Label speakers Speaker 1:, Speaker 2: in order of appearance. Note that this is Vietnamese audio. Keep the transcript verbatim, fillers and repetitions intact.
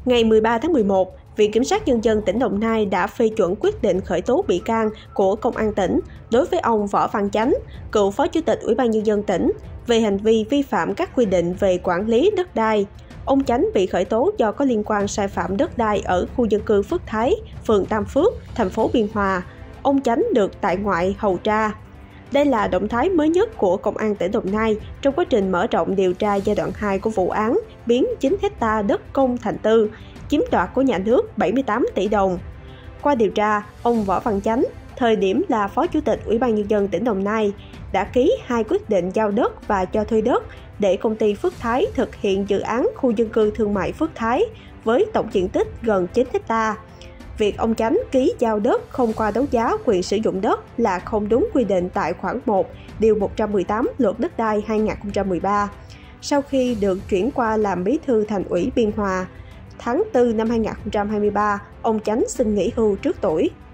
Speaker 1: Ngày mười ba tháng mười một, Viện Kiểm sát Nhân dân tỉnh Đồng Nai đã phê chuẩn quyết định khởi tố bị can của Công an tỉnh đối với ông Võ Văn Chánh, cựu Phó Chủ tịch Ủy ban Nhân dân tỉnh, về hành vi vi phạm các quy định về quản lý đất đai. Ông Chánh bị khởi tố do có liên quan sai phạm đất đai ở khu dân cư Phước Thái, phường Tam Phước, thành phố Biên Hòa. Ông Chánh được tại ngoại hầu tra. Đây là động thái mới nhất của Công an tỉnh Đồng Nai trong quá trình mở rộng điều tra giai đoạn hai của vụ án biến chín héc ta đất công thành tư, chiếm đoạt của nhà nước bảy mươi tám tỷ đồng. Qua điều tra, ông Võ Văn Chánh, thời điểm là Phó Chủ tịch Ủy ban Nhân dân tỉnh Đồng Nai, đã ký hai quyết định giao đất và cho thuê đất để công ty Phước Thái thực hiện dự án khu dân cư thương mại Phước Thái với tổng diện tích gần chín héc ta. Việc ông Chánh ký giao đất không qua đấu giá quyền sử dụng đất là không đúng quy định tại khoản một, điều một trăm mười tám Luật Đất đai hai nghìn không trăm mười ba. Sau khi được chuyển qua làm bí thư Thành ủy Biên Hòa, tháng tư năm hai nghìn không trăm hai mươi ba, ông Chánh xin nghỉ hưu trước tuổi.